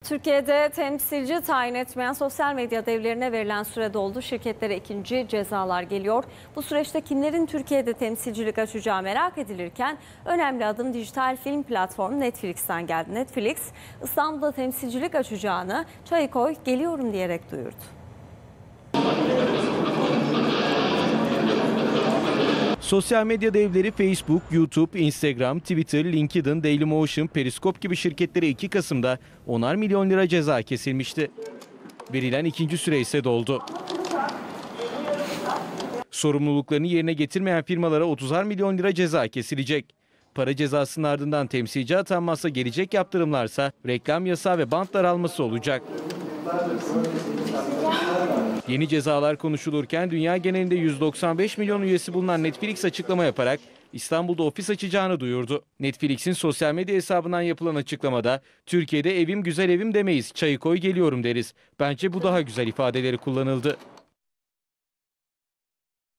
Türkiye'de temsilci tayin etmeyen sosyal medya devlerine verilen süre doldu. Şirketlere ikinci cezalar geliyor. Bu süreçte kimlerin Türkiye'de temsilcilik açacağı merak edilirken önemli adım dijital film platformu Netflix'ten geldi. Netflix, İstanbul'da temsilcilik açacağını "Çayı koy, geliyorum" diyerek duyurdu. Sosyal medya devleri Facebook, YouTube, Instagram, Twitter, LinkedIn, Dailymotion, Periscope gibi şirketlere 2 Kasım'da 10'ar milyon lira ceza kesilmişti. Verilen ikinci süre ise doldu. Sorumluluklarını yerine getirmeyen firmalara 30'ar milyon lira ceza kesilecek. Para cezasının ardından temsilci atanmazsa gelecek yaptırımlarsa reklam yasağı ve bant daralması olacak. Yeni cezalar konuşulurken dünya genelinde 195 milyon üyesi bulunan Netflix açıklama yaparak İstanbul'da ofis açacağını duyurdu. Netflix'in sosyal medya hesabından yapılan açıklamada "Türkiye'de evim güzel evim demeyiz, çayı koy geliyorum deriz. Bence bu daha güzel" ifadeleri kullanıldı.